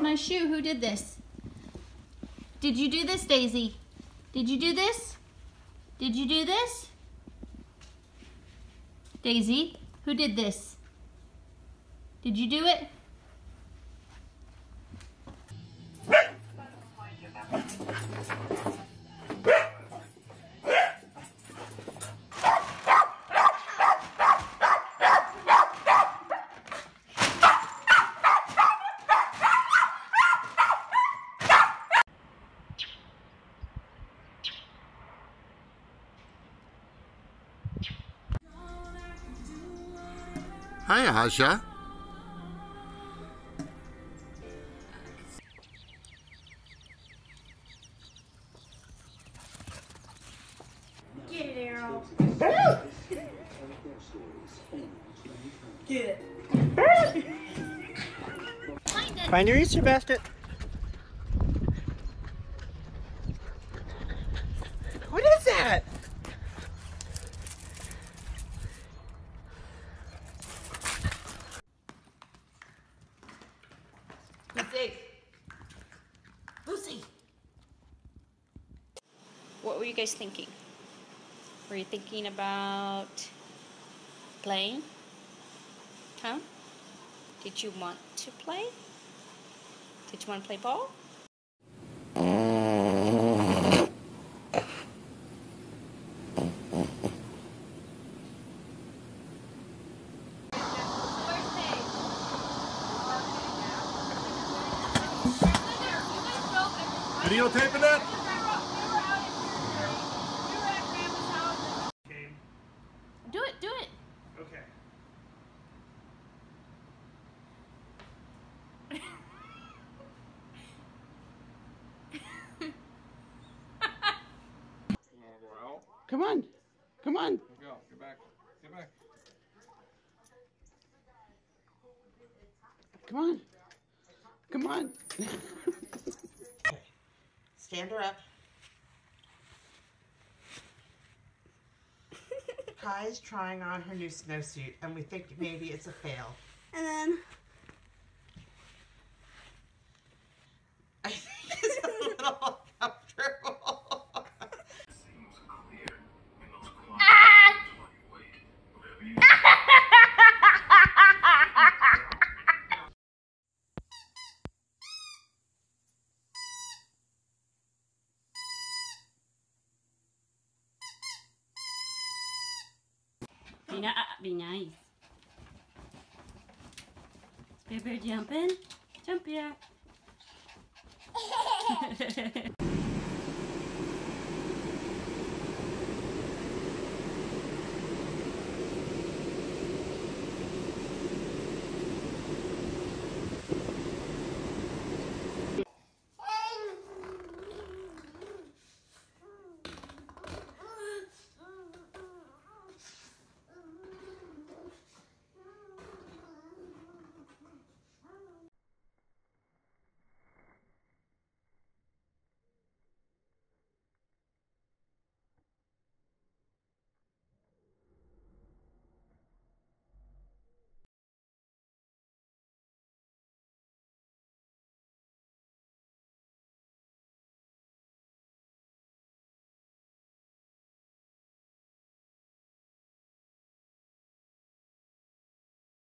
my shoe? Who did this? Did you do this, Daisy? Did you do this? Did you do this? Daisy, who did this? Did you do it? Hi, Asha. Get it, Arrow. Get it. Find your Easter basket. What is that? Lucy. Lucy. What were you guys thinking? Were you thinking about playing? Huh? Did you want to play? Did you want to play ball? Videotaping that? Do it, do it. Okay. Come on. Come on. Go. Get back. Get back. Come on. Come on. Okay. Stand her up. Kai's trying on her new snowsuit, and we think maybe it's a fail. And then I think it's a little uncomfortable. be nice. Is Bear jumping? Jump here.